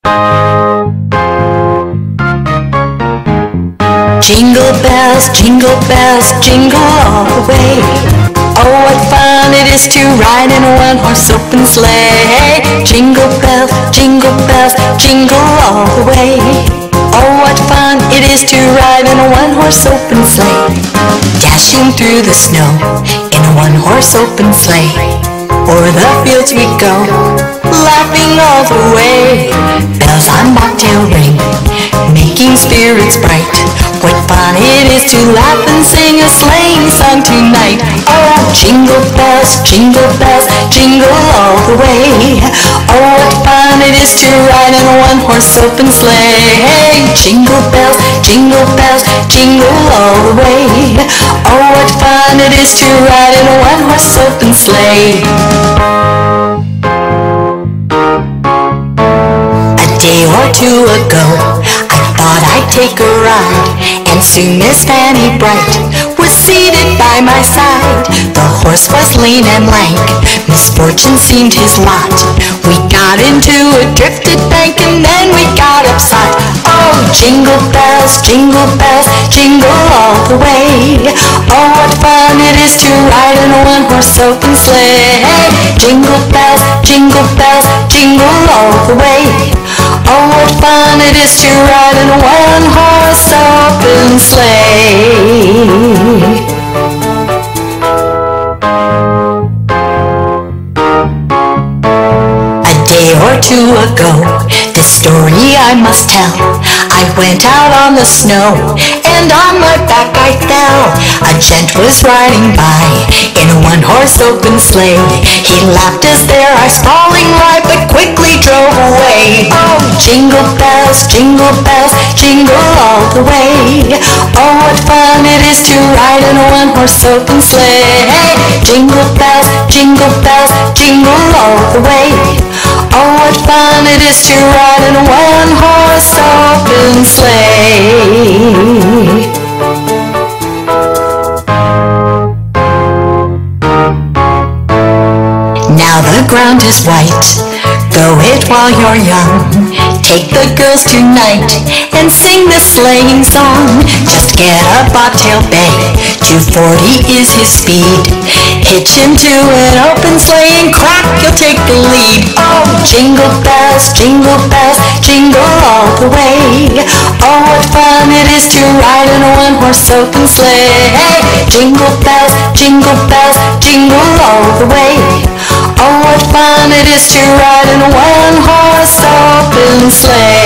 Jingle bells, jingle all the way. Oh, what fun it is to ride in a one-horse open sleigh. Jingle bells, jingle all the way. Oh, what fun it is to ride in a one-horse open sleigh. Dashing through the snow in a one-horse open sleigh. O'er the fields we go, laughing all the way. Bells on bobtail ring, making spirits bright. What fun it is to laugh and sing a sleighing song tonight. Oh, jingle bells, jingle all the way. Oh, what fun it is to ride in a one-horse open sleigh. Jingle bells, jingle all the way. Oh, what fun it is to ride in a one-horse open sleigh. A day or two ago, I thought I'd take a ride, and soon Miss Fanny Bright was seated by my side. The horse was lean and lank, misfortune seemed his lot. We got into a drifted bank and then we got upside. Oh, jingle bells, jingle all the way. Oh, what fun it is to ride in a one-horse open sleigh. Jingle bells, jingle all the way. Oh, what fun it is to ride in a one-horse open sleigh. A day or two ago, this story I must tell. I went out on the snow, and on my back I fell. A gent was riding by in a one-horse open sleigh. He laughed as there I was falling right, but quickly drove away. Oh, jingle bells, jingle all the way. Oh, what fun it is to ride in a one-horse open sleigh. Jingle bells, jingle all the way. Oh, what fun it is to ride in a one-horse open sleigh. Now the ground is white, go it while you're young. Take the girls tonight and sing this sleighing song. Just get a bobtail bay, 240 is his speed. Hitch him to an open sleigh and crack, you'll take the lead. Oh, jingle bells, jingle all the way. Oh, what fun it is to ride in a one-horse open sleigh. Jingle bells, jingle all the way. Oh, what fun it is to ride in a one-horse open sleigh.